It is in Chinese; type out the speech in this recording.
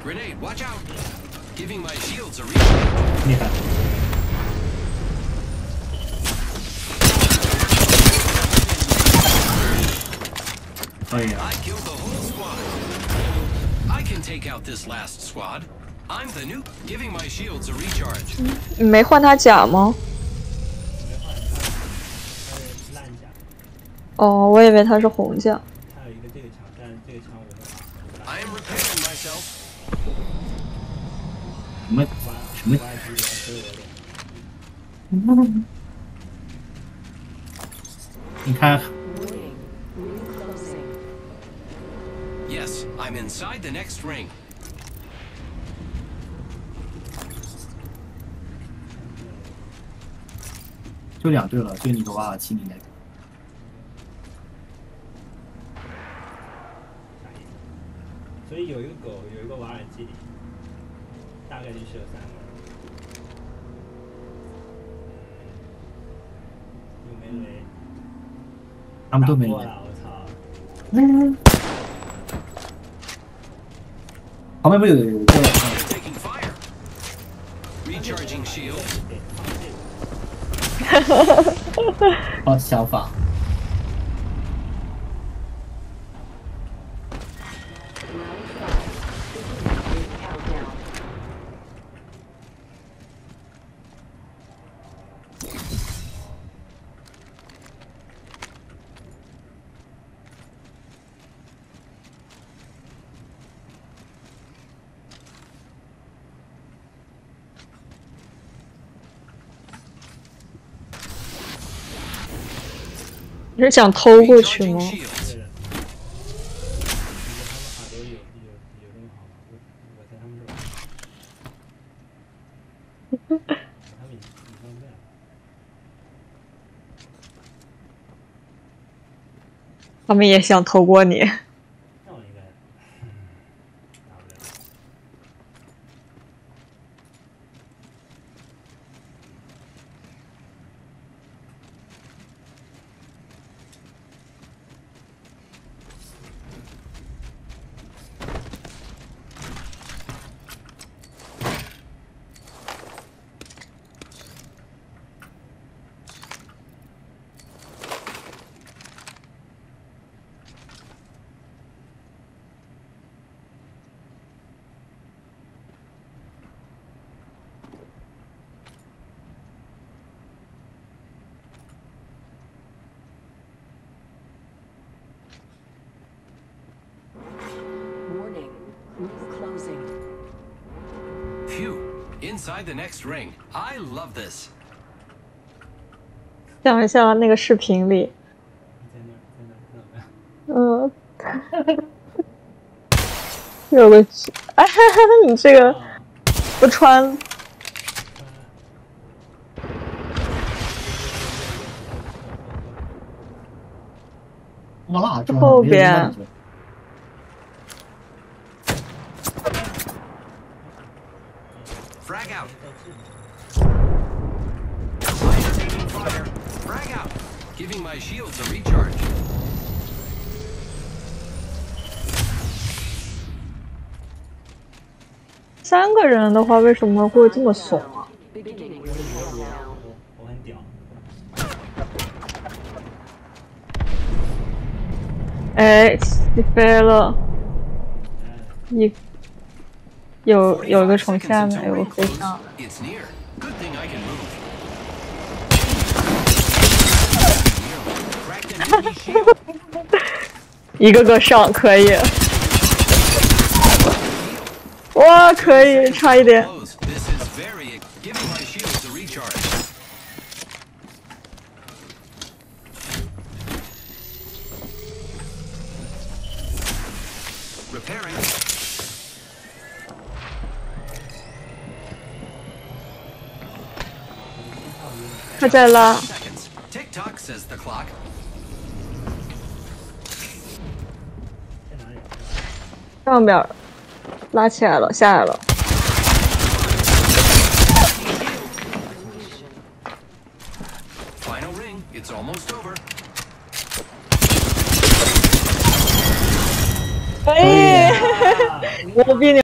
Grenade, watch out! Giving my shields a recharge. 厉害。可以啊。 I killed the whole squad. I can take out this last squad. I'm the new. Giving my shields a recharge. 你没换他甲吗？哦，我以为他是红甲。 还有一个这个枪，但是这个枪我会把。 I am repairing myself. 什么？你看。 Yes, I'm inside the next ring. 就2队了，就你个瓦尔基里那个。所以有一个狗，有一个瓦尔基里，大概率是有3个。有没雷？他们都没雷。我操！旁边不有一个？ Taking fire. Recharging shield. 哦，想法。 你是想偷过去吗？他们也想偷过你。 Phew. Inside the next ring. I love this. 想一下那个视频里，有个，哎，你这个不穿， 哇， 后边。 Frag out. Fire taking fire. Frag out. Giving my shields a recharge. 3个人的话，为什么会这么怂啊？ 我很屌。 哎，起飞了！你。 有一个从下面，有个飞上。一个个上可以，哇，可以，差一点。他在拉。上边拉起来了，下来了。哎，我比你。